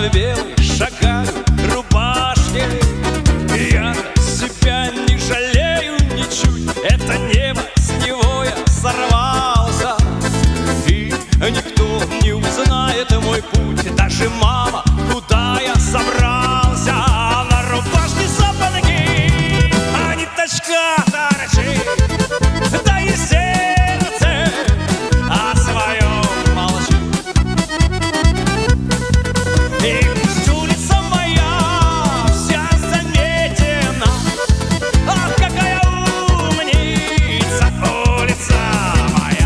в белой шагаю рубашке. Я себя не жалею ничуть, это небо, с него я сорвался. И никто не узнает мой путь, даже мама, куда я собрался. На рубашке сапоги, а ниточка торчит, да и сердце о своем молчит. И пусть улица моя вся заметена, ах, какая умница улица моя.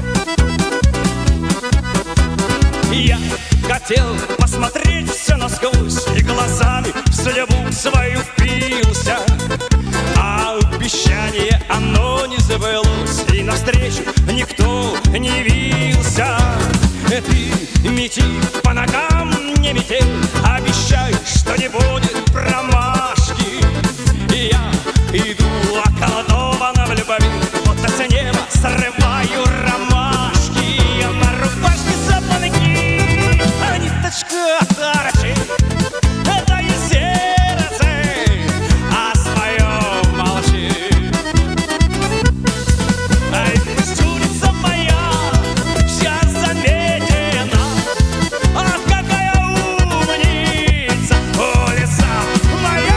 Я хотел посмотреть все насквозь и глазами в судьбу свою впился, а обещание оно не забылось, и навстречу никто не явился. Ты мети по ногам, не мети, обещай, что не будет промашки. И я иду околдована в любви, будто с неба срываю ромашки. Я на рубашке сапоги, а ниточка торчит, это и сердце о своем молчит. Ай, пусть улица моя вся заметена, ах, какая умница улица моя.